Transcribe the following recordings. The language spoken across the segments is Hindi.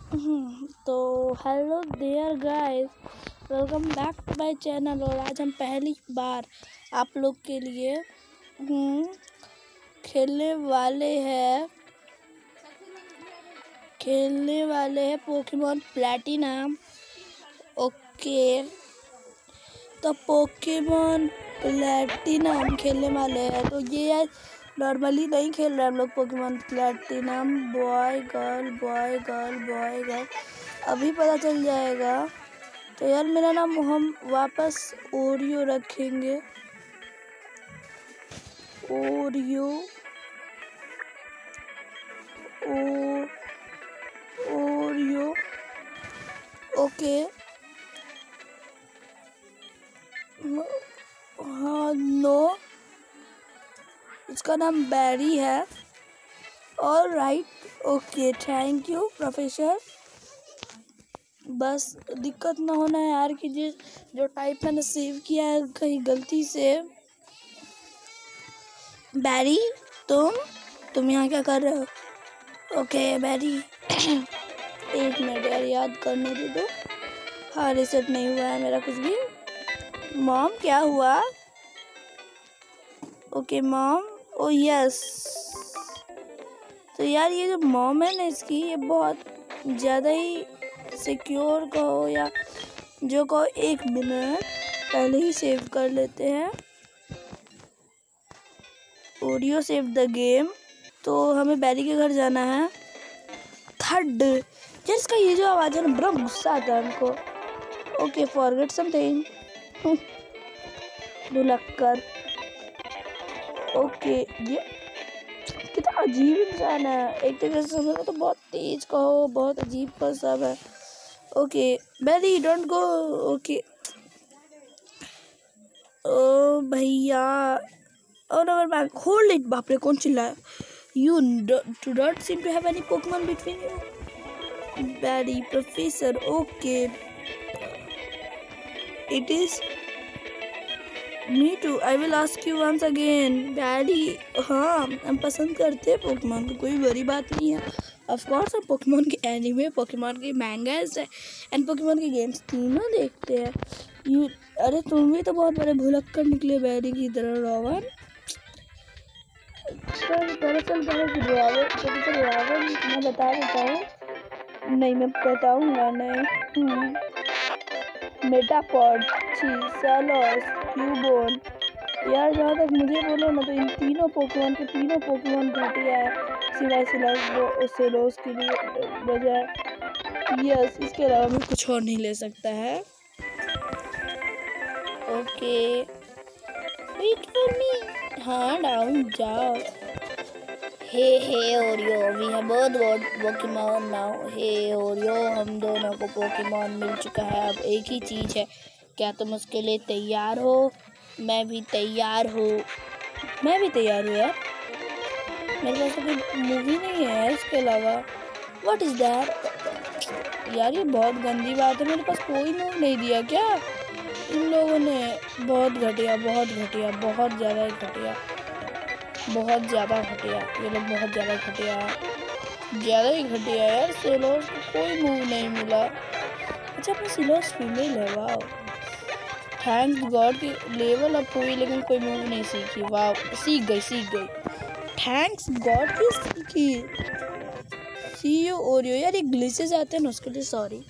तो hello there guys, welcome back to my channel. और आज हम पहली बार आप लोग के लिए खेलने वाले हैं पोकेमॉन प्लैटिनम। ओके, तो पोकेमॉन प्लैटिनम खेलने वाले हैं। तो ये नॉर्मली नहीं खेल रहे हम लोग Pokemon platinum. Boy girl boy girl boy girl अभी पता चल जाएगा। तो यार मेरा नाम हम वापस ओरियो रखेंगे। Oreo Oreo okay. हाँ नो, इसका नाम बैरी है। All right, okay, thank you professor. बस दिक्कत ना होना है यार कि जो टाइप मैंने सेव किया है कहीं गलती से। बैरी, तुम यहाँ क्या कर रहे हो? ओके बैरी एक मिनट यार, याद करने दे दो। हाँ, रिसेट नहीं हुआ है मेरा कुछ भी। मॉम क्या हुआ? Okay mom, oh yes. तो यार ये जो मॉम है ना इसकी, ये बहुत ज़्यादा ही सिक्योर कहो या जो कहो। एक मिनट पहले ही सेव कर लेते हैं। Oreo save the game. तो हमें बैरी के घर जाना है। थर्ड यार, इसका ये जो आवाज़ है ना, बड़ा गुस्सा आता है हमको। ओके, फॉरगेट समथिंग भुलक्कर। ओके, ये कितना अजीब इंसान है। एक तरीके से समझो तो बहुत तेज कहो, बहुत अजीब का सब है। Okay Barry don't go. Okay oh भैया, oh no back, hold it. बाप रे, कौन चिल्लाया? You do not seem to have any Pokemon between you. Barry professor, okay it is me too, I will ask you once again. Barry, हाँ हम पसंद करते हैं पोकेमॉन को, कोई बड़ी बात नहीं है। ऑफ कोर्स हम पोकेमॉन के एनीमे, पोकेमॉन के मैंगास एंड पोकेमॉन के गेम्स तीनों देखते हैं। यू, अरे तुम भी तो बहुत बड़े भुलक्कड़ निकले बैरी की तरह। रोवन, दरअसल रावण मैं बता देता हूँ। नहीं मैं बताऊँगा नहीं। मेटापॉड, सैलोस, क्यूबोन। यार जहाँ तक मुझे बोलो ना, तो इन तीनों पोकेमॉन घटिया है, सिवाय सेलोस के लिए बजाय। यस, इसके अलावा मैं कुछ और नहीं ले सकता है। Okay wait for me. हाँ डाउन जाओ। Hey Oreo, we have both got Pokemon now. Hey Oreo, हम दोनों को पोकेमॉन मिल चुका है, अब एक ही चीज़ है। क्या तुम उसके लिए तैयार हो? मैं भी तैयार हूँ यार। मेरे पास तो कोई मूवी नहीं है इसके अलावा। What is that? यार ये बहुत गंदी बात है, मेरे पास कोई मूव नहीं दिया क्या इन लोगों ने? बहुत घटिया, बहुत ज़्यादा घटिया। ये लोग बहुत ज़्यादा ही घटिया यार। सेलोस को कोई मूव नहीं मिला। अच्छा, अपनी सेलोस फीमेल है, वाह। थैंक्स गॉड की लेवल अप हुई लेकिन कोई मूव नहीं सीखी। वाह, सीख गई। थैंक्स गॉड की सीखी। See you Oreo. यार ये ग्लिचेस आते हैं ना, उसके लिए सॉरी।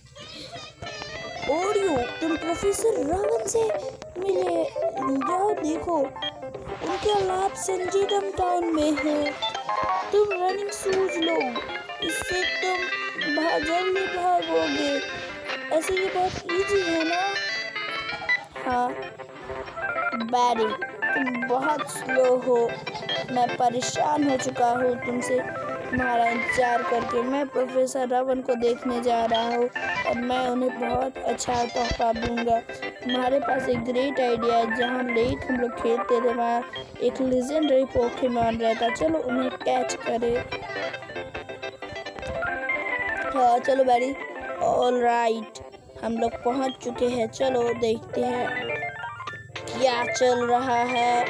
ओरियो, तुम प्रोफेसर रावण से मिले। जाओ देखो, उनके लैब संजीदम टाउन में है। तुम रनिंग शूज लो, इससे तुम जल्दी भागोगे। ऐसे ये बहुत इजी है ना। हाँ बैरी, तुम बहुत स्लो हो। मैं परेशान हो चुका हूँ तुमसे, तुम्हारा इंतजार करके। मैं प्रोफेसर रावण को देखने जा रहा हूँ और मैं उन्हें बहुत अच्छा तोहफा दूंगा। तुम्हारे पास एक ग्रेट आइडिया है। जहाँ लेक हम लोग खेलते थे वहाँ एक लेजेंडरी पोकेमॉन रहता, चलो उन्हें कैच करें। हाँ चलो बैरी। ऑल राइट, हम लोग पहुँच चुके हैं, चलो देखते हैं क्या चल रहा है।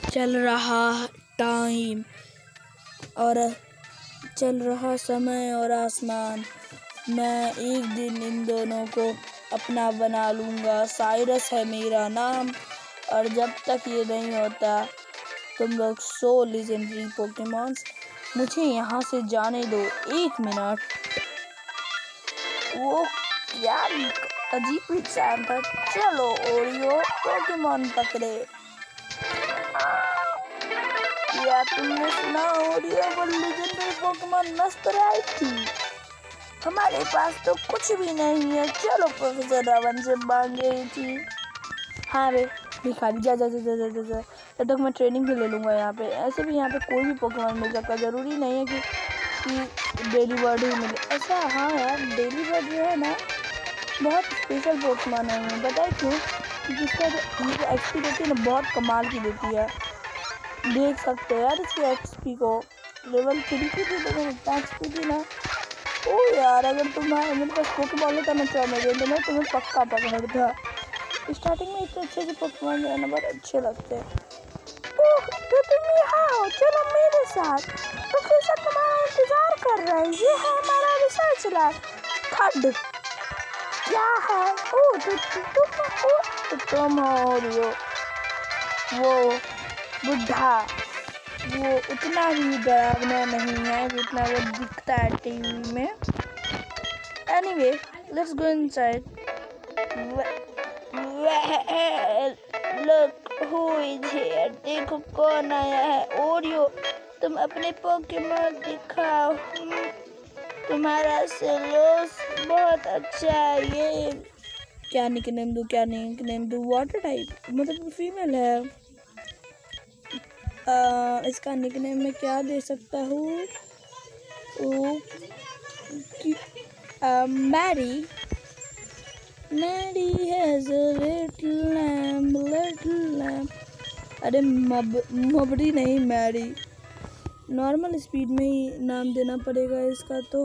चल रहा टाइम और चल रहा समय और आसमान, मैं एक दिन इन दोनों को अपना बना लूँगा। साइरस है मेरा नाम, और जब तक ये नहीं होता तुम लोग 100 लीजेंडरी पोकेमॉन्स, मुझे यहाँ से जाने दो 1 मिनट। वो क्या अजीब इंसान था। चलो ओरियो, पोकेमॉन पकड़े। क्या तुमने सुना? ओरियो वो लीजेंडरी पोकेमॉन मस्त आई थी। हमारे पास तो कुछ भी नहीं है। चलो प्रोफेसर रावण से मांगे थी। हाँ रे भिखारी, जा जा जा जा जा जा, तब तक मैं ट्रेनिंग भी ले लूँगा यहाँ पे। ऐसे भी यहाँ पे कोई भी पोकेमॉन मिल सकता, ज़रूरी नहीं है कि डेली बर्ड ही मिले। ऐसा हाँ यार, डेली बर्ड जो है ना बहुत स्पेशल पोकेमॉन है। बताए क्यों? क्योंकि इसका जो एक्सपी देती है ना बहुत कमाल की देती है। देख सकते हो यार इसकी एक्सपी को, लेवल 3 की थी लेकिन इतना एक्सपी थी ना। ओ यार, अगर तुम्हारे मेरे पास पोकेमॉन होता ना तो मैं तुम्हें पक्का पकड़ता। स्टार्टिंग में इतने अच्छे से पोकेमॉन जो है ना बहुत अच्छे लगते हैं। ओह तो तुम यहाँ हो, चलो मेरे साथ। प्रोफेसर तुम्हारा इंतजार कर रहे हैं। ये है हमारा रिसर्च लैब। खड्ड क्या है? ओह तो तुम हो रियो, वो बुढ़ा, वो उतना ही डरावना नहीं है जितना वो दिखता है टीवी में। Anyway let's go inside. Look who is here. देखो कौन आया है। ओरियो तुम अपने पोकेमॉन दिखाओ। तुम्हारा सेलोस बहुत अच्छा है। ये क्या निकनेम दूँ? वाटर टाइप, मतलब फीमेल है। इसका निकनेम मैं क्या दे सकता हूँ? Mary has a little lamb. अरे मबरी नहीं, मैरी। नॉर्मल स्पीड में ही नाम देना पड़ेगा इसका। तो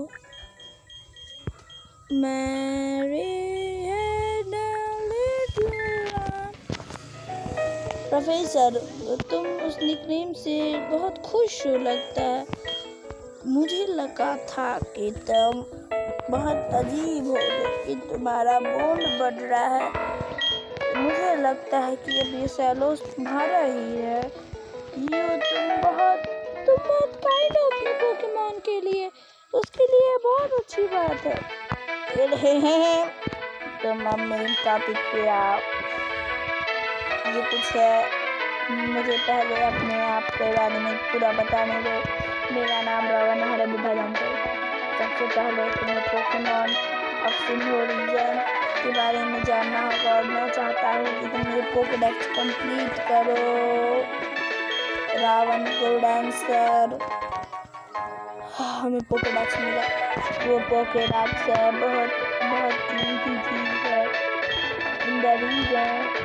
Mary has a little lamb. Professor तुम उस निकनेम से बहुत खुश हो लगता है। मुझे लगा था कि तुम बहुत अजीब हो, लेकिन तुम्हारा बॉन्ड बढ़ रहा है। मुझे लगता है कि अब ये सेलोस तुम्हारा ही है। ये तुम बहुत काइंड हो अपने पोकेमॉन के लिए, उसके लिए बहुत अच्छी बात है। तुम अब मेन टॉपिक पे आओ। ये कुछ है, मुझे पहले अपने आप के बारे में पूरा बताने दो। मेरा नाम रावण है, हरे बुढ़ा जानते हो। सबसे पहले तुम्हें पोकेमॉन ऑफ सिंधु रीजन के बारे में जानना होगा, और मैं चाहता हूँ कि तुम ये पोकेडेक्स कंप्लीट करो। Rowan good answer. हमें पोकेडेक्स मिला। वो पोकेडेक्स है बहुत कीमती चीज़ है in the region.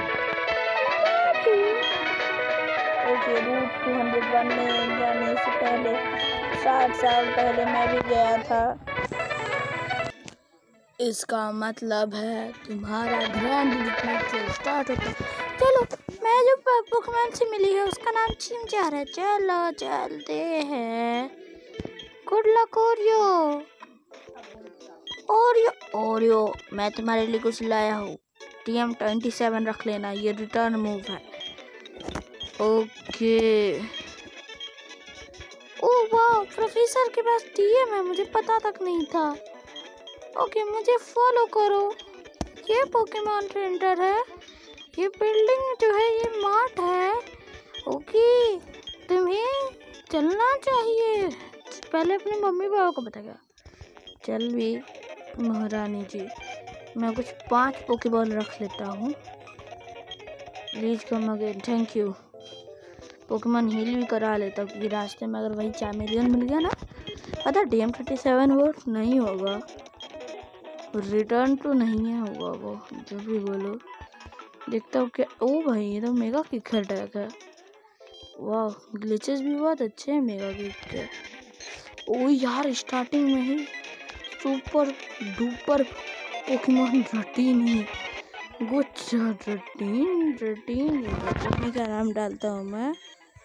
Okay, route 201 में जाने से पहले 60 साल पहले मैं भी गया था। इसका मतलब है तुम्हारा ग्रैंड लिटरेचर स्टार्ट होता है। चलो, मैं जो पोकेमॉन से मिली है उसका नाम चिमचार है। चलो चलते हैं। गुड लक ओरियो, मैं तुम्हारे लिए कुछ लाया हूँ। TM27 रख लेना, ये रिटर्न मूव है। ओके। ओह वाह, प्रोफेसर के पास TM है, मुझे पता तक नहीं था। ओके, मुझे फॉलो करो। ये पोकेमॉन सेंटर है। ये बिल्डिंग जो है ये मार्ट है। ओके, तुम्हें चलना चाहिए। पहले अपने मम्मी पापा को बताएगा। चल भी महारानी जी, मैं कुछ 5 पोकेबॉल रख लेता हूँ। Please come again, thank you. Pokemon heal भी करा लेता हूँ, क्योंकि रास्ते में अगर वही चैमेलियन मिल गया ना, पता TM37 वो नहीं होगा, रिटर्न तो नहीं है होगा वो, जो भी बोलो। देखता हूँ क्या। ओ भाई, ये तो मेगा किक अटैक है। वाह, ग्लिचेस भी बहुत अच्छे हैं मेगा किक के। ओ यार, स्टार्टिंग में ही सुपर डुपर पोकेमॉन रटीन ही। गुच्छा रटीन का नाम डालता हूँ मैं।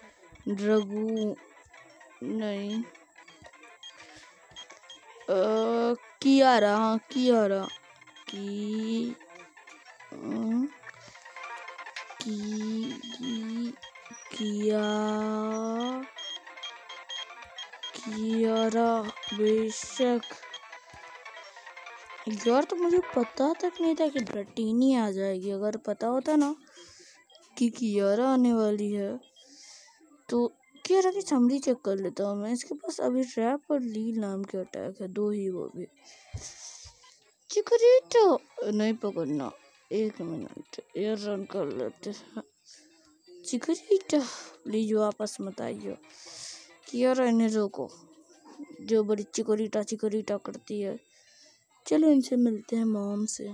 ड्रगू नहीं, कियारा, हाँ कियारा, की किया कियारा बेशक। यार तो मुझे पता तक नहीं था कि ड्रैटिनी आ जाएगी। अगर पता होता ना कि कियारा आने वाली है तो कियारा की समरी चेक कर लेता हूँ मैं। इसके पास अभी रैप और लील नाम के अटैक है, 2 ही, वो भी। चिकरीटो नहीं पकड़ना, 1 मिनट एयर रन कर लेते हैं। चिकरीटो प्लीज वापस मत आइयो। कियारा इन्हें रोको, जो बड़ी चिकोरीटा करती है। चलो इनसे मिलते हैं, मॉम से।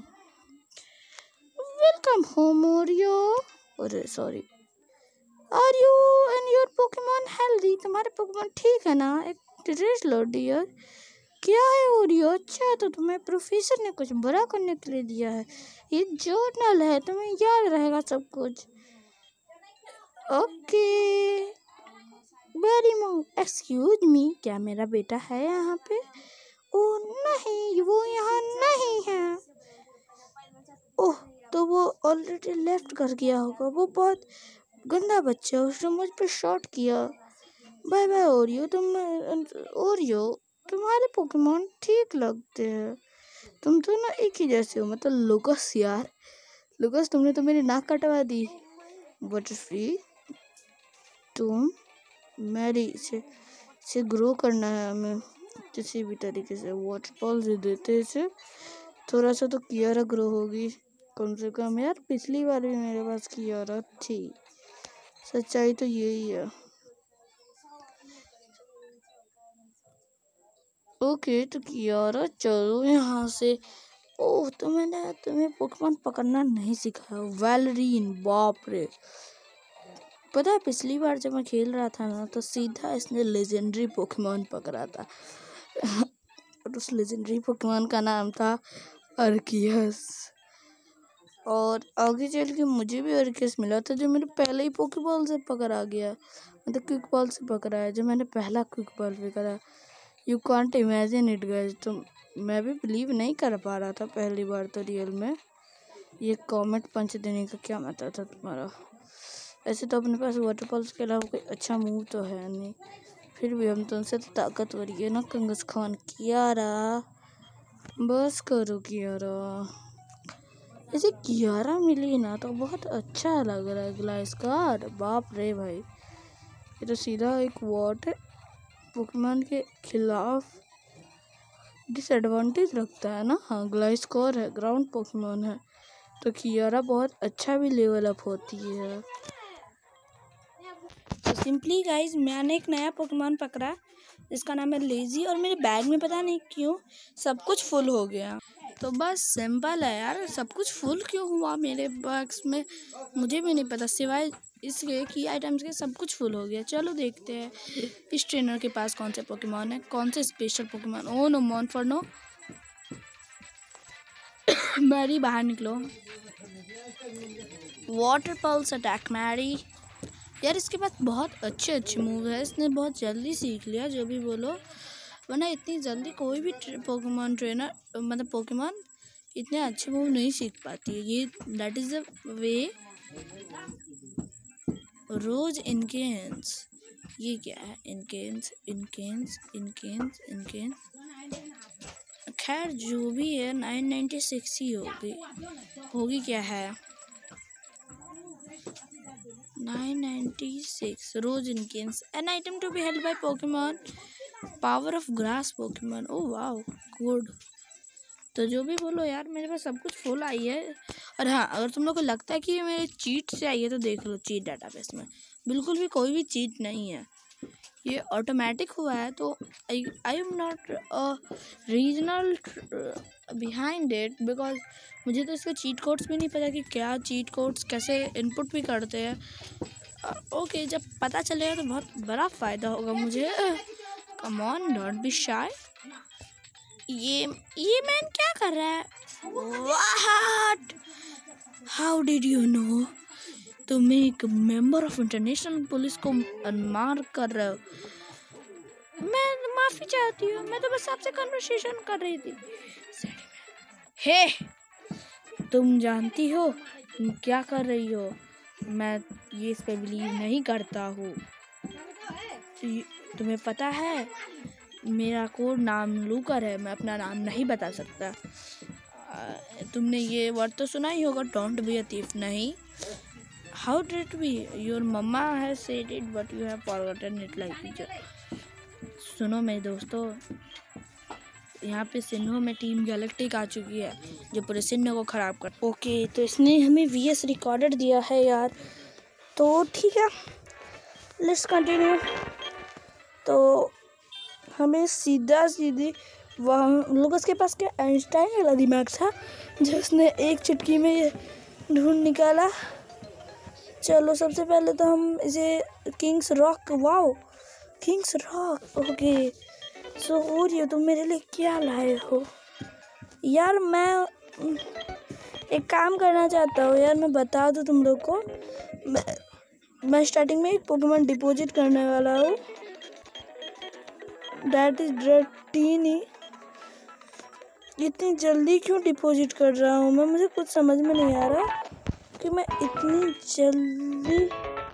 Welcome home Oreo. अरे sorry. Are you and your Pokemon healthy? तुम्हारे पोकेमॉन ठीक है ना? एक रेस लो डियर। क्या है ओरियो? अच्छा, तो तुम्हें प्रोफेसर ने कुछ बड़ा करने के लिए दिया है। ये जर्नल है, तुम्हें याद रहेगा सब कुछ। Okay very mom, excuse me, क्या मेरा बेटा है यहाँ पे? ओह नहीं, वो यहाँ नहीं है। ओह, तो वो ऑलरेडी लेफ्ट कर गया होगा। वो बहुत गंदा बच्चा है, उसने मुझ पे शॉट किया। Bye bye Oreo. ओरियो, तुम्हारे पोकेमॉन ठीक लगते हैं। तुम तो ना एक ही जैसे हो। मतलब लुकस यार, लुकस तुमने तो मेरी नाक कटवा दी। बटरफ्री, तुम मैरी इसे ग्रो करना है हमें किसी भी तरीके से। वाटरफॉल से देते इसे थोड़ा सा तो कियारा ग्रो होगी कम से कम। यार पिछली बार भी मेरे पास कियारा थी, सच्चाई तो यही है। ओके तो कियारा चलो यहाँ से। ओह, तो मैंने तुम्हें पोकेमॉन पकड़ना नहीं सिखाया। वैलरीन, बाप रे। पता है पिछली बार जब मैं खेल रहा था ना तो सीधा इसने लेजेंडरी पोकेमॉन पकड़ा था और उस लेजेंडरी पोकेमॉन का नाम था अर्कियस। और आगे चल के मुझे भी अर्कियस मिला था, जो मेरे पहले ही पोकेबॉल से पकड़ा गया। मतलब क्विक बॉल से पकड़ा है, जो मैंने पहला क्विक बॉल पकड़ा। You can't imagine it guys. तो मैं भी बिलीव नहीं कर पा रहा था पहली बार तो रियल में। ये कॉमेट पंच देने का क्या मतलब था तुम्हारा? ऐसे तो अपने पास वाटरफॉल्स के अलावा कोई अच्छा मूव तो है नहीं, फिर भी हम तुमसे तो ताकतवर है ना कंगस खान। कियारा बस करो कियारा। ऐसे कियारा मिली ना तो बहुत अच्छा लग रहा है। ग्लाइस्कार, बाप रे भाई, ये तो सीधा एक वाटर पोकेमॉन के खिलाफ डिसएडवांटेज रखता है ना। हाँ, ग्लाइस्कोर है, ग्राउंड पोकेमॉन है, तो कियारा बहुत अच्छा भी लेवल अप होती है। तो सिंपली गाइज मैंने एक नया पोकेमॉन पकड़ा जिसका नाम है लेजी, और मेरे बैग में पता नहीं क्यों सब कुछ फुल हो गया। तो बस सिंपल है यार, सब कुछ फुल क्यों हुआ मेरे बैग्स में मुझे भी नहीं पता, सिवाय इसके की आइटम्स के सब कुछ फुल हो गया। चलो देखते हैं इस ट्रेनर के पास कौन से पोकेमॉन है, कौन से special Pokemon. Oh no Monferno, Mary बाहर निकलो। Water pulse attack Mary. यार इसके पास बहुत अच्छे अच्छे मूव है, इसने बहुत जल्दी सीख लिया जो भी बोलो, वरना इतनी जल्दी कोई भी पोकेमॉन ट्रेनर मतलब पोकेमॉन इतने अच्छे मूव नहीं सीख पाती है। ये that is the way. Rose incense, ये क्या है? इनकेंस इनकेंस इनकेंस इनकेंस, खैर जो भी है 996 ही होगी क्या है 996 rose incense. An item to be held by Pokemon, power of grass Pokemon. Oh wow good. तो जो भी बोलो यार मेरे पास सब कुछ फुल आई है। और हाँ, अगर तुम लोग को लगता है कि ये मेरे चीट से आई है तो देख लो चीट डाटाबेस में, बिल्कुल भी कोई भी चीट नहीं है, ये ऑटोमेटिक हुआ है। तो I am not regional behind it, because मुझे तो इसके चीट कोड्स भी नहीं पता कि क्या चीट कोड्स कैसे इनपुट भी करते हैं। ओके, जब पता चलेगा तो बहुत बड़ा फ़ायदा होगा मुझे। Come on don't be shy. ये मैन क्या कर रहा है? What? How did you know? तुम एक मेंबर ऑफ इंटरनेशनल पुलिस को मार कर रहे हो। मैं माफी चाहती हूँ, मैं तो बस आपसे कन्वर्सेशन कर रही थी। हे, तुम जानती हो तुम क्या कर रही हो? मैं ये इस पे बिलीव नहीं करता हूँ। तुम्हें पता है मेरा कोड नाम लूकर है, मैं अपना नाम नहीं बता सकता। तुमने ये वर्ड तो सुना ही होगा, डोंट बी अ थीफ। नहीं, how did be your mamma has said it but you have forgotten it like teacher. सुनो मेरे दोस्तों, यहाँ पे सिन्हो में टीम गैलेक्टिक आ चुकी है जो पूरे सिन्हो को खराब कर। ओके, तो इसने हमें वीएस रिकॉर्डेड दिया है यार, तो ठीक है, लेट्स कंटिन्यू। तो हमें सीधी वहाँ लुकस के पास क्या आइंस्टाइन वाला दिमाग था जो उसने एक चुटकी में ये ढूंढ निकाला। चलो सबसे पहले तो हम इसे King's Rock, wow King's Rock, okay. सो हो रही हो तुम मेरे लिए क्या लाए हो यार? मैं एक काम करना चाहता हूँ यार, मैं बता दूँ तुम लोग को, मैं स्टार्टिंग में एक पोकेमॉन डिपॉजिट करने वाला हूँ, दैट इज ड्रेटिनी। इतनी जल्दी क्यों डिपॉजिट कर रहा हूँ मैं? मुझे कुछ समझ में नहीं आ रहा कि मैं इतनी जल्दी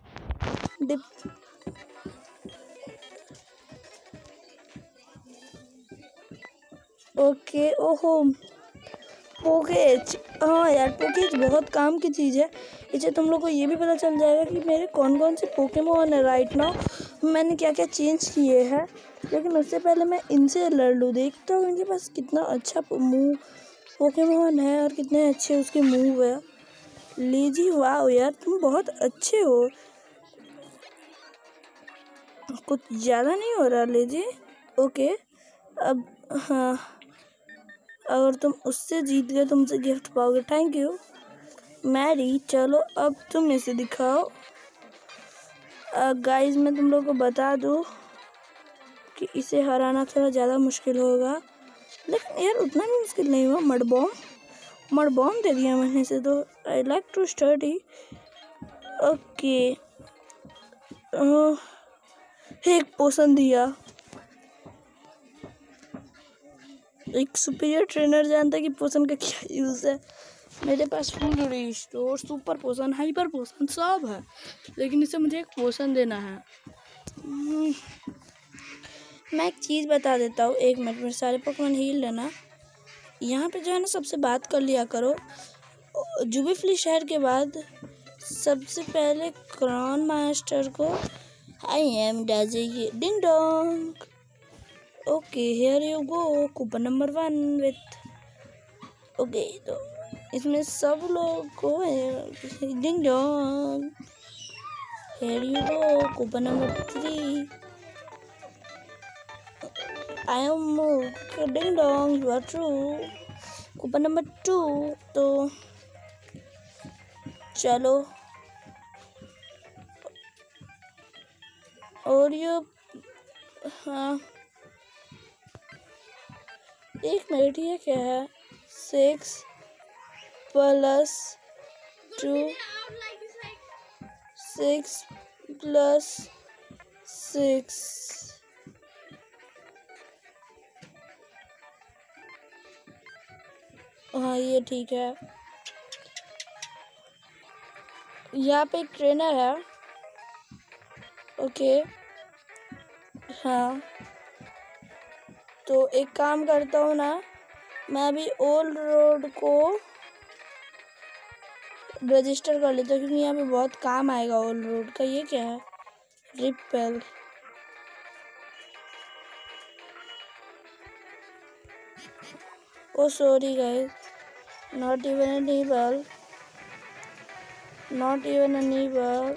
ओके। ओहो, पोकेज, हाँ यार पोकेज बहुत काम की चीज़ है। इससे तुम लोग को ये भी पता चल जाएगा कि मेरे कौन कौन से पोकेमॉन है राइट नाउ, मैंने क्या क्या चेंज किए हैं। लेकिन उससे पहले मैं इनसे लड़ लूँ, देखता हूँ इनके पास कितना अच्छा पोकेमॉन है और कितने अच्छे उसके मूव है। लीजी, वाह यार तुम बहुत अच्छे हो, कुछ ज़्यादा नहीं हो रहा लीजी? ओके, अब हाँ, अगर तुम उससे जीत गए तुमसे गिफ्ट पाओगे, थैंक यू मैरी। चलो अब तुम इसे दिखाओ। गाइस मैं तुम लोग को बता दूँ कि इसे हराना थोड़ा ज़्यादा मुश्किल होगा, लेकिन यार उतना भी मुश्किल नहीं हुआ। मड बॉम्ब दे दिया मैंने इसे, तो I like to study. Okay, एक पोशन दिया। एक सुपीरियर ट्रेनर जानता है कि पोशन का क्या यूज़ है। मेरे पास full restore, super potion, hyper potion सब है, लेकिन इसे मुझे एक पोशन देना है। मैं एक चीज़ बता देता हूँ, एक मिनट में सारे पोकेमॉन हील लेना। यहाँ पे जो है ना सबसे बात कर लिया करो। जुबिफली शहर के बाद सबसे पहले क्रॉन मास्टर को, आई एम डाजी ding dong, okay here you go, coupon number 1 with, okay. तो इसमें सब लोग को ding dong, here you go, coupon number 3, I am ding dong, you are true, coupon number 2। तो चलो, और ये हाँ, एक मिनट, ये क्या है? 6 + 2, 6 + 6, हाँ ये ठीक है। यहाँ पे एक ट्रेनर है, ओके हाँ। तो एक काम करता हूँ ना, मैं अभी ओल्ड रोड को रजिस्टर कर लेता हूँ क्योंकि यहाँ पे बहुत काम आएगा ओल्ड रोड का। ये क्या है? Repel, oh sorry guys, not even an able, not even an able,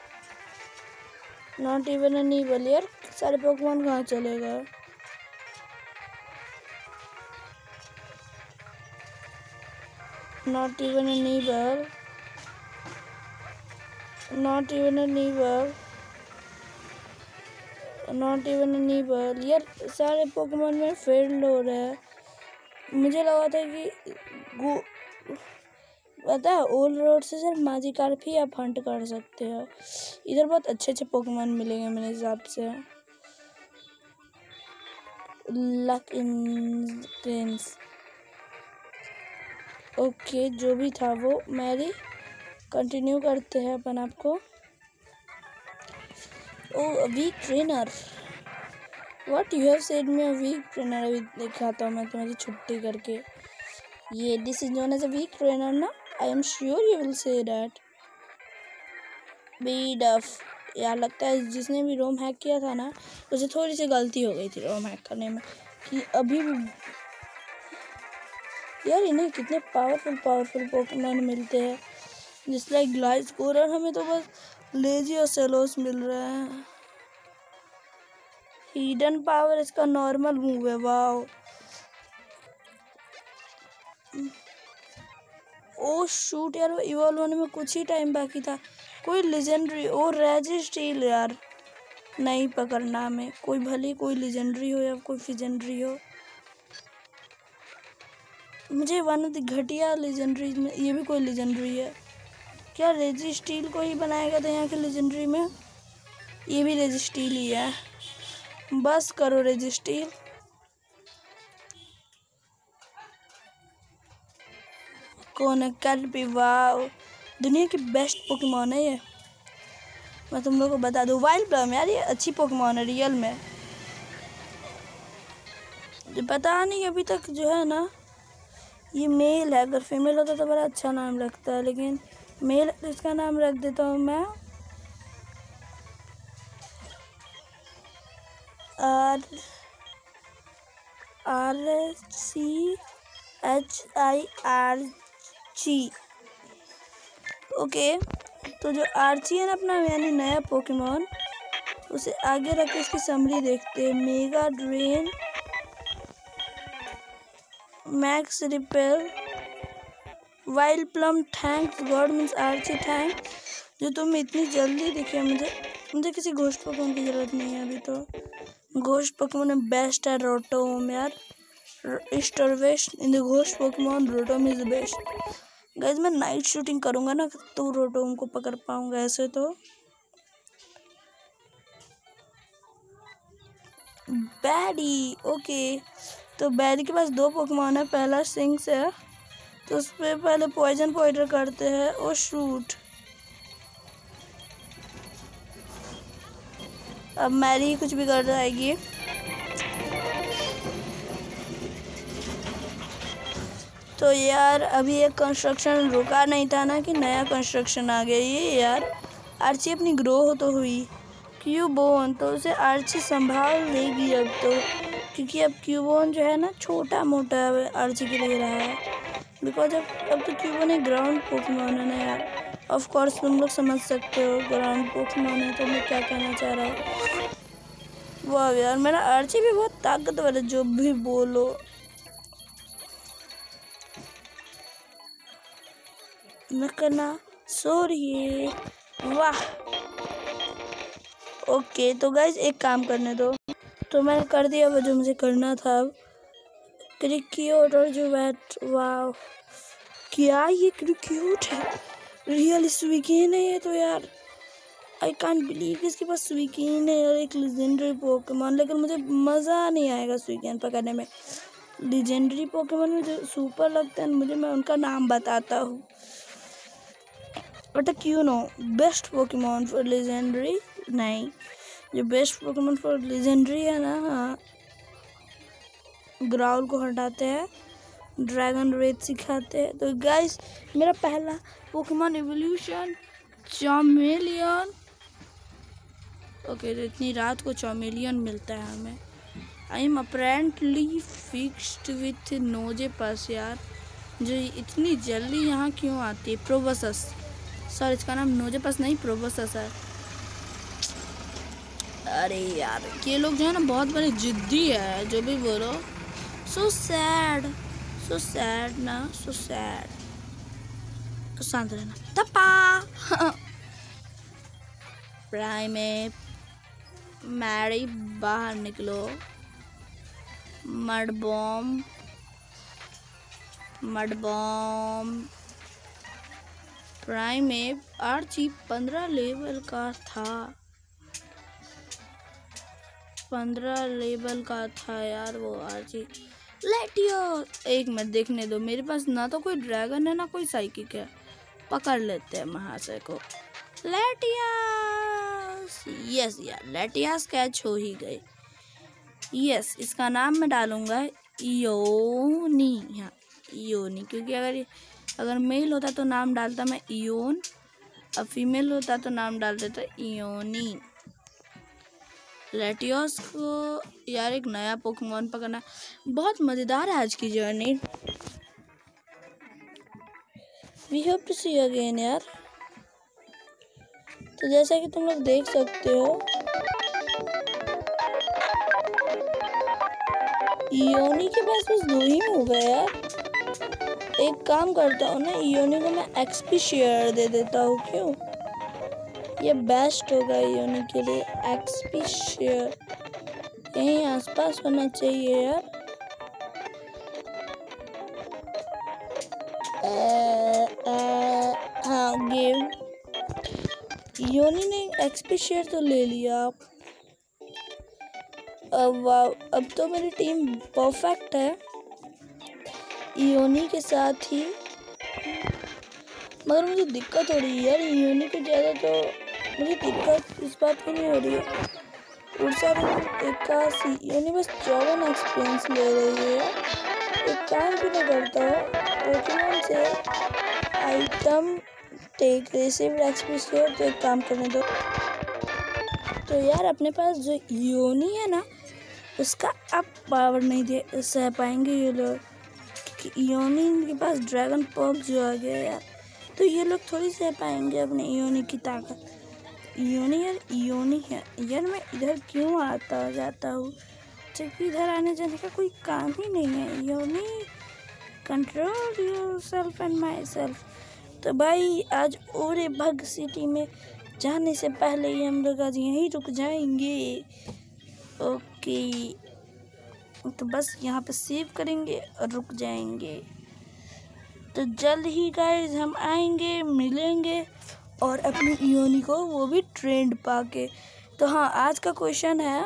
not even an able. यार सारे पोकेमॉन कहाँ चले गए? Not even an able, not even an able, not even an able. यार सारे पोकेमॉन में फेल्ड हो रहे हैं। मुझे लगा था कि पता है ओल्ड रोड से सिर्फ magikarp ही आप हंट कर सकते हो। इधर बहुत अच्छे अच्छे पोकेमॉन मिलेंगे मेरे हिसाब से। लक इंस्टेंस, ओके जो भी था वो मैरी, कंटिन्यू करते हैं अपन आपको। Oh weak trainer, what you have said me a weak trainer. अभी दिखाता हूँ मैं तुम्हारी छुट्टी करके। ये this is known as a weak trainer ना, I am sure you will say that. बी डफ, यार लगता है जिसने भी रोम हैक किया था ना उसे थोड़ी सी गलती हो गई थी रोम हैक करने में, कि अभी भी यार इन्हें कितने पावरफुल पोकेमॉन मिलते हैं जिस लाइक ग्लाइस्कोर, और हमें तो बस लेजी और सेलोस मिल रहे हैं। हिडन पावर इसका नॉर्मल मूव है, वाओ। ओ शूट यार, वो इवॉल्व होने में कुछ ही टाइम बाकी था। कोई लेजेंडरी, ओ रेजिस्टील यार, नहीं पकड़ना हमें। कोई भले कोई लेजेंडरी हो या कोई फिजेंडरी हो, मुझे वन ऑफ द घटिया लेजेंडरीज में ये भी कोई लेजेंडरी है क्या? रेजिस्टील को ही बनाया गया था यहाँ के लेजेंडरी में, ये भी रेजिस्टील ही है। बस करो रेजिस्टील। कौन है? कैटरपी, वाओ दुनिया की बेस्ट पोकेमॉन है ये, मैं तुम लोगों को बता दूँ। वाइल्ड प्लम यार, ये अच्छी पोकेमॉन है रियल में। पता नहीं अभी तक जो है ना ये मेल है, अगर फीमेल होता तो बड़ा अच्छा नाम लगता है, लेकिन मेल है तो इसका नाम रख देता हूँ मैं RCHIRC। ओके, तो जो आर्ची है ना अपना यानी नया पोकेमॉन, उसे आगे रख के इसकी समरी देखते हैं। Mega drain, max repel, wild plum, thanks God means Archie thank. जो तुम इतनी जल्दी दिखे, मुझे किसी घोस्ट पोकेमॉन की जरूरत नहीं है अभी तो। घोस्ट पोकेमॉन में बेस्ट है रोटोम यार, ईस्ट और west in the ghost Pokemon Rotom is the best. Guys मैं नाइट शूटिंग करूंगा ना तो रोटोम को पकड़ पाऊंगा, ऐसे तो। बैडी, ओके तो बैडी के पास 2 पोकेमॉन है, पहला सिंक्स है तो उस पर पहले पॉइजन पाउडर करते हैं। ओ शूट, अब मैरी कुछ भी कर जाएगी। तो यार अभी एक कंस्ट्रक्शन रुका नहीं था ना कि नया कंस्ट्रक्शन आ गया। ये यार आर्ची अपनी ग्रो हो तो हुई, क्यूबोन तो उसे आर्ची संभाल लेगी अब तो, क्योंकि अब क्यूबोन जो है ना छोटा मोटा आर्ची के लिए रहा है, बिकॉज अब तो क्यूबोन एक ग्राउंड पोकेमॉन है ना यार। ऑफ कोर्स तुम लोग समझ सकते हो ग्राउंड पोकेमॉन है तो मैं क्या कहना चाह रहा हूँ। वाह यार मेरा आर्ची भी बहुत ताकतवर है, जो भी बोलो। नकना सॉरी, वाह। ओके तो गाइज एक काम करने दो, तो मैंने कर दिया वो जो मुझे करना था। अब क्रिक्यूट और जो बैट, वाह क्या ये क्रिक्यूट है, रियल स्वीकिन है ये तो यार। आई कांट बिलीव कि इसके पास स्वीकिन है और एक लेजेंडरी पोकेमॉन, लेकिन मुझे मज़ा नहीं आएगा स्वीकिन पकड़ने में। लेजेंडरी पोकेमॉन में जो सुपर लगता है मुझे, मैं उनका नाम बताता हूँ। बट क्यों no best Pokemon for legendary, नहीं जो बेस्ट पोकेमॉन फॉर लेजेंडरी है ना, हाँ ग्राउल को हटाते हैं, ड्रैगन रेड सिखाते हैं। तो गाइस मेरा पहला पोकेमॉन इवोल्यूशन चार्मेलियन। ओके तो इतनी रात को चार्मेलियन मिलता है हमें। I am apparently fixed with Nosepass यार, जो इतनी जल्दी यहाँ क्यों आती है। प्रोबोसस, सॉरी इसका नाम नोजेपस नहीं प्रोबोसस है। अरे यार ये लोग जो है ना बहुत बड़े जिद्दी है, जो भी बोलो। सो सैड ना, सो सैड। तो शांत रहना। धप्पा प्राइमेट, मैरी बाहर निकलो। Mud bomb, Primeape Archie 15 level का था। 15 लेवल का था यार वो आर्ची। लेटियोस, एक मिनट देखने दो, मेरे पास ना तो कोई ड्रैगन है ना कोई साइकिक है। पकड़ लेते हैं महाशय को। लेटियास, यस यार, लेटियास कैच हो ही गए। यस, इसका नाम मैं डालूंगा इयोनी। हाँ इयोनी, क्योंकि अगर मेल होता तो नाम डालता मैं इयोन, अब फीमेल होता तो नाम डाल देता इयोनी। लेटियोस को यार एक नया पोकेमॉन पकड़ना बहुत मज़ेदार है आज की journey. We hope to see again यार। तो जैसा कि तुम लोग देख सकते हो, इयोनी के पास बस 2 ही मूव है यार। एक काम करता हूँ ना, इयोनी को मैं एक्सपी शेयर दे देता हूँ। क्यों, ये बेस्ट होगा इयोनी के लिए। एक्सपी शेयर यहीं आसपास होना चाहिए यार। हाँ गेम, इयोनी ने एक्सपी शेयर तो ले लिया। अब तो मेरी टीम परफेक्ट है इयोनी के साथ ही। मगर मुझे दिक्कत हो रही है यार, इयोनी को ज़्यादा तो मुझे दिक्कत इस बात की नहीं हो रही है। उड़सा 81, इयोनी बस 54 एक्सपीरियंस ले रही है। एक काम भी नहीं करता हो, पोकेमॉन से item take receive XP share. तो एक काम करने दो। तो यार अपने पास जो इयोनी है ना, उसका अब पावर नहीं दे सह पाएंगे ये लोग, क्योंकि इयोनी के पास ड्रैगन पर्क जो आ गया यार। तो ये लोग थोड़ी सह पाएंगे अपने इयोनी की ताकत। इयोनी है यार। मैं इधर क्यों आता जाता हूँ, जबकि इधर आने जाने का कोई काम ही नहीं है। इयोनी, control yourself and myself. तो भाई आज ओरे भग सिटी में जाने से पहले ही हम लोग आज यहीं रुक जाएंगे। ओके, तो बस यहाँ पे सेव करेंगे और रुक जाएंगे। तो जल्द ही गाइस हम आएंगे, मिलेंगे और अपनी इयोनी को वो भी ट्रेंड पाके। तो हाँ, आज का क्वेश्चन है,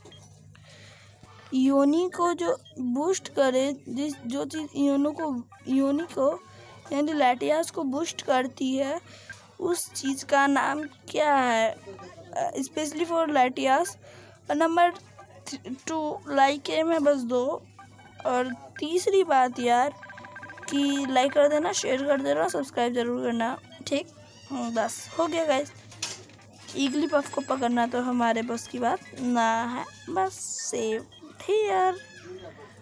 इयोनी को जो बूस्ट करे, जो चीज़ इयोनी को यानी लेटियास को बूस्ट करती है, उस चीज़ का नाम क्या है, specially for Latias. Number 2 like है मैं बस 2। और तीसरी बात यार कि लाइक कर देना, शेयर कर देना, सब्सक्राइब जरूर करना। ठीक, बस हो गया गाइस। ईगली पफ को पकड़ना तो हमारे बस की बात ना है। बस सेव हियर।